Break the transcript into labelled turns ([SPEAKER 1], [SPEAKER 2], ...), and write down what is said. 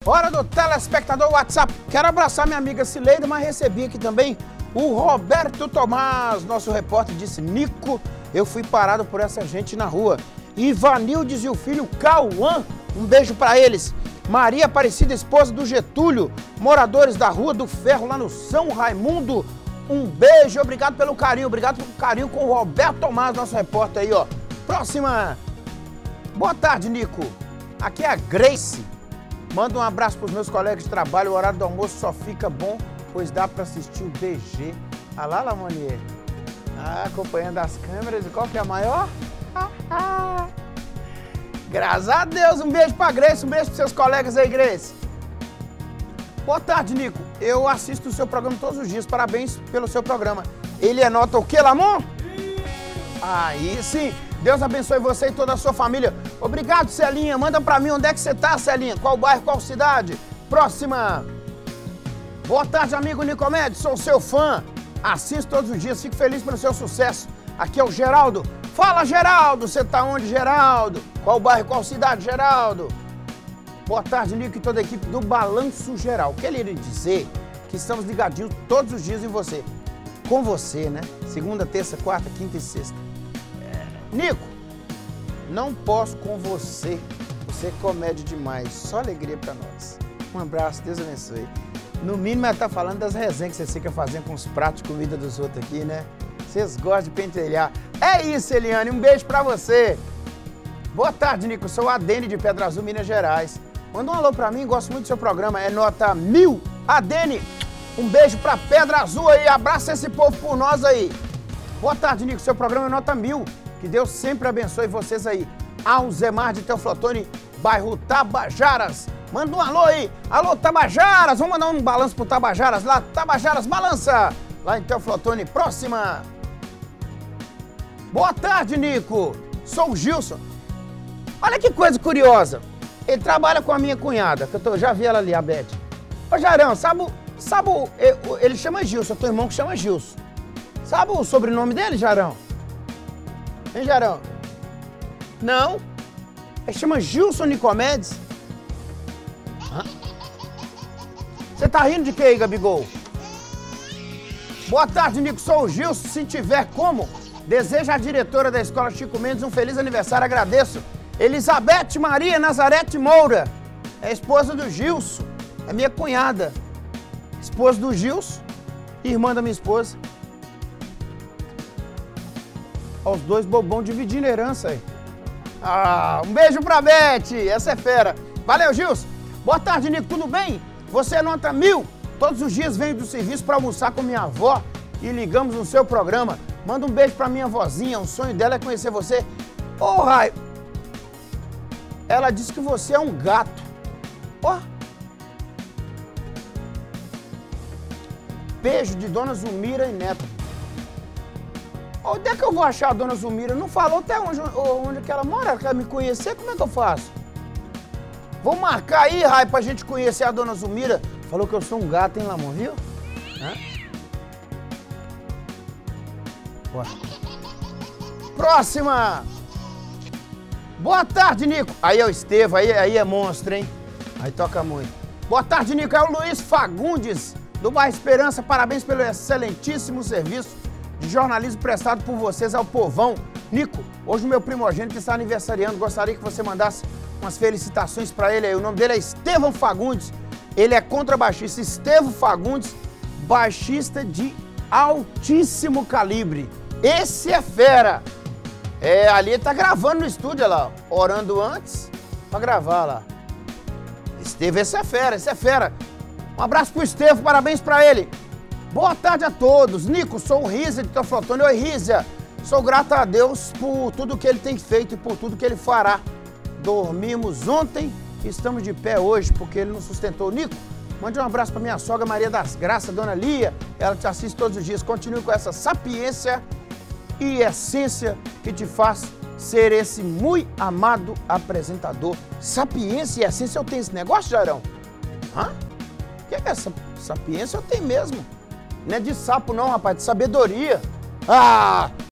[SPEAKER 1] Hora do telespectador WhatsApp. Quero abraçar minha amiga Cileida, mas recebi aqui também o Roberto Tomás, nosso repórter, disse: Nico, eu fui parado por essa gente na rua. Ivanildes e o filho Cauã, um beijo pra eles. Maria Aparecida, esposa do Getúlio, moradores da Rua do Ferro, lá no São Raimundo. Um beijo, obrigado pelo carinho com o Roberto Tomás, nosso repórter aí, ó. Próxima. Boa tarde, Nico. Aqui é a Grace. Manda um abraço pros meus colegas de trabalho. O horário do almoço só fica bom, pois dá pra assistir o DG. Ah lá, Lamonier. Acompanhando as câmeras. E qual que é a maior? Graças a Deus. Um beijo pra Grace, um beijo pros seus colegas aí, Grace. Boa tarde, Nico. Eu assisto o seu programa todos os dias. Parabéns pelo seu programa. Ele anota o quê, Lamon? Aí sim. Deus abençoe você e toda a sua família. Obrigado, Celinha. Manda pra mim onde é que você tá, Celinha. Qual bairro, qual cidade? Próxima. Boa tarde, amigo Nicomedes. Sou seu fã. Assisto todos os dias. Fico feliz pelo seu sucesso. Aqui é o Geraldo. Fala, Geraldo. Você tá onde, Geraldo? Qual bairro, qual cidade, Geraldo? Boa tarde, Nico e toda a equipe do Balanço Geral. Quer lhe dizer que estamos ligadinhos todos os dias em você. Com você, né? Segunda, terça, quarta, quinta e sexta. Nico, não posso com você. Você é comédia demais. Só alegria pra nós. Um abraço, Deus abençoe. No mínimo, ela tá falando das resenhas que você fica fazendo com os pratos de comida dos outros aqui, né? Vocês gostam de pentelhar. É isso, Eliane. Um beijo pra você. Boa tarde, Nico. Sou a Adene de Pedra Azul, Minas Gerais. Manda um alô pra mim. Gosto muito do seu programa. É nota 1000. Adene, um beijo pra Pedra Azul aí. Abraça esse povo por nós aí. Boa tarde, Nico. Seu programa é nota 1000. Que Deus sempre abençoe vocês aí. Alzemar de Teoflotone, bairro Tabajaras. Manda um alô aí. Alô, Tabajaras. Vamos mandar um balanço pro Tabajaras lá. Tabajaras, balança. Lá em Teoflotone. Próxima. Boa tarde, Nico. Sou o Gilson. Olha que coisa curiosa. Ele trabalha com a minha cunhada, que eu já vi ela ali, a Beth. Ô, Jarão, sabe ele chama Gilson, teu irmão que chama Gilson. Sabe o sobrenome dele, Jarão? Hein, Jarão? Não. Ele chama Gilson Nicomedes. Você tá rindo de quê aí, Gabigol? Boa tarde, Nico. Sou o Gilson. Se tiver como, deseja a diretora da Escola Chico Mendes um feliz aniversário. Agradeço. Elizabeth Maria Nazarete Moura. É a esposa do Gilson. É minha cunhada. Esposa do Gilson. Irmã da minha esposa. Os dois bobão dividindo herança aí. Um beijo pra Beth. Essa é fera. Valeu, Gilson. Boa tarde, Nico. Tudo bem? Você é nota 1000. Todos os dias venho do serviço pra almoçar com minha avó e ligamos no seu programa. Manda um beijo pra minha vozinha. O sonho dela é conhecer você. Ô, Raio. Ela disse que você é um gato. Ó. Beijo de Dona Zulmira e Neto. Onde é que eu vou achar a Dona Zulmira? Não falou até onde que ela mora. Ela quer me conhecer? Como é que eu faço? Vou marcar aí, Rai, pra gente conhecer a Dona Zulmira. Falou que eu sou um gato, hein, Lamon, viu? Próxima! Boa tarde, Nico. Aí é o Estevam, aí é monstro, hein? Aí toca muito. Boa tarde, Nico. É o Luiz Fagundes, do bairro Esperança. Parabéns pelo excelentíssimo serviço de jornalismo prestado por vocês ao povão. Nico, hoje o meu primogênito está aniversariando. Gostaria que você mandasse umas felicitações para ele aí. O nome dele é Estevam Fagundes. Ele é contrabaixista. Estevam Fagundes, baixista de altíssimo calibre. Esse é fera. Ali ele tá gravando no estúdio, olha lá, orando antes pra gravar lá. Estevam, esse é fera, esse é fera. Um abraço pro Estevam, parabéns pra ele. Boa tarde a todos. Nico, sou o Rizia de Teoflotone. Oi, Rizia. Sou grato a Deus por tudo que ele tem feito e por tudo que ele fará. Dormimos ontem e estamos de pé hoje porque ele nos sustentou. Nico, mande um abraço pra minha sogra Maria das Graças, Dona Lia. Ela te assiste todos os dias. Continue com essa sapiência e essência que te faz ser esse muito amado apresentador. Sapiência e essência, eu tenho esse negócio, Jarão? O que é essa sapiência? Eu tenho mesmo. Não é de sapo não, rapaz, de sabedoria.